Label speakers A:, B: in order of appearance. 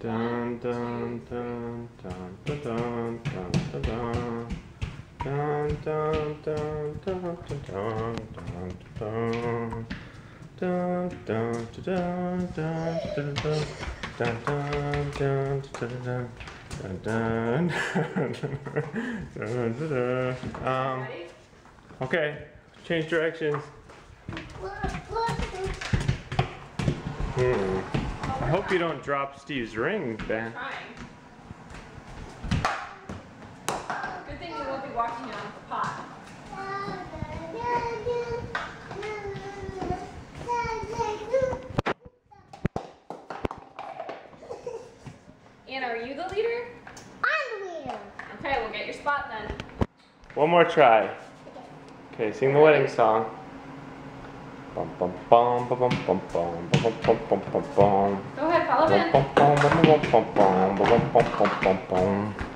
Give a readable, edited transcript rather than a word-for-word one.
A: Dun dun dun dun dun dun dun dun dun. Dun dun dun dun dun dun dun. Dun dun dun dun dun dun. Dun dun dun dun dun dun dun. Okay, change directions. I hope you don't drop Steve's ring, Ben.
B: Good thing you won't be walking on the pot. Anna, are you the leader?
C: I'm the leader.
B: Okay, we'll get your spot then.
A: One more try. Okay, sing the wedding song. Bum bum bum bum bum bum bum bum bum bum bum bum.
B: Go ahead, follow Ben.
A: Bum bum bum bum bum bum bum bum bum bum bum.